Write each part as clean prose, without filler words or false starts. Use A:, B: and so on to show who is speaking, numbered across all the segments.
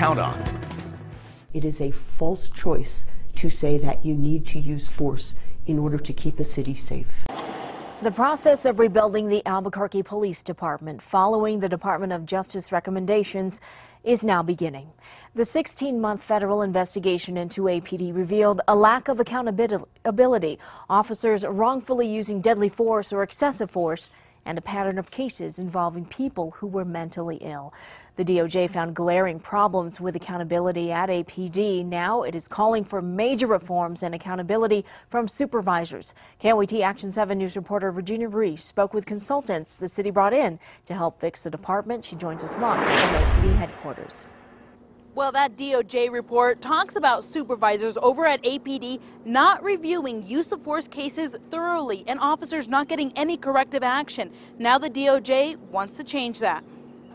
A: count on.
B: It is a false choice to say that you need to use force in order to keep a city safe.
C: The process of rebuilding the Albuquerque Police Department following the Department of Justice recommendations is now beginning. The 16-month federal investigation into APD revealed a lack of accountability, officers wrongfully using deadly force or excessive force, and a pattern of cases involving people who were mentally ill. The DOJ found glaring problems with accountability at APD. Now it is calling for major reforms and accountability from supervisors. KOAT Action 7 News reporter Regina Reese spoke with consultants the city brought in to help fix the department. She joins us live from APD headquarters.
D: Well, that DOJ report talks about supervisors over at APD not reviewing use of force cases thoroughly and officers not getting any corrective action. Now the DOJ wants to change that.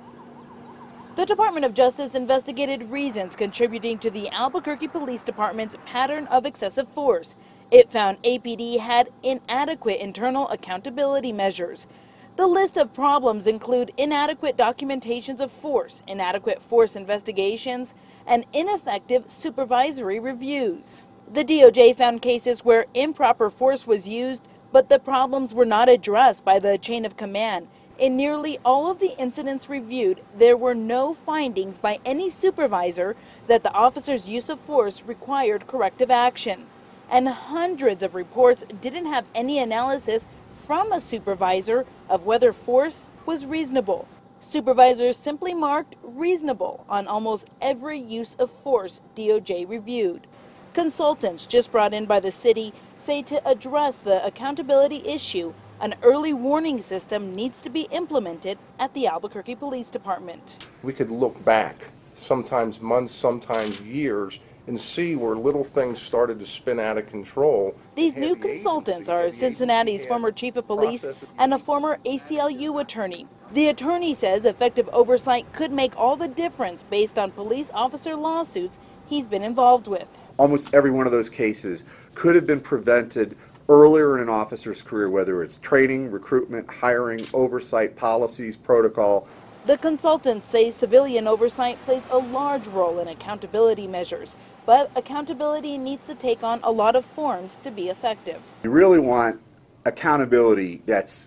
D: The Department of Justice investigated reasons contributing to the Albuquerque Police Department's pattern of excessive force. It found APD had inadequate internal accountability measures. The list of problems include inadequate documentations of force, inadequate force investigations, and ineffective supervisory reviews. The DOJ found cases where improper force was used, but the problems were not addressed by the chain of command. In nearly all of the incidents reviewed, there were no findings by any supervisor that the officer's use of force required corrective action. And hundreds of reports didn't have any analysis from a supervisor of whether force was reasonable. Supervisors simply marked reasonable on almost every use of force DOJ reviewed. Consultants just brought in by the city say to address the accountability issue, an early warning system needs to be implemented at the Albuquerque Police Department.
E: We could look back, sometimes months, sometimes years, and see where little things started to spin out of control.
D: These new consultants are Cincinnati's former chief of police and a former ACLU attorney. The attorney says effective oversight could make all the difference based on police officer lawsuits he's been involved with.
F: Almost every one of those cases could have been prevented earlier in an officer's career, whether it's training, recruitment, hiring, oversight, policies, protocol.
D: The consultants say civilian oversight plays a large role in accountability measures, but accountability needs to take on a lot of forms to be effective.
F: You really want accountability that's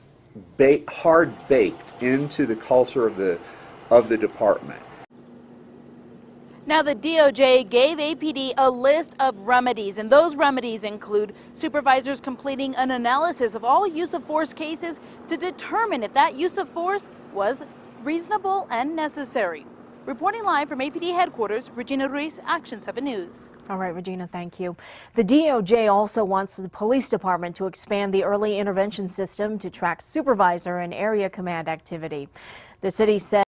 F: hard-baked into the culture of the department.
D: Now, the DOJ gave APD a list of remedies, and those remedies include supervisors completing an analysis of all use of force cases to determine if that use of force was reasonable and necessary. Reporting live from APD headquarters, Regina Ruiz, Action 7 News.
C: All right, Regina, thank you. The DOJ also wants the police department to expand the early intervention system to track supervisor and area command activity. The city said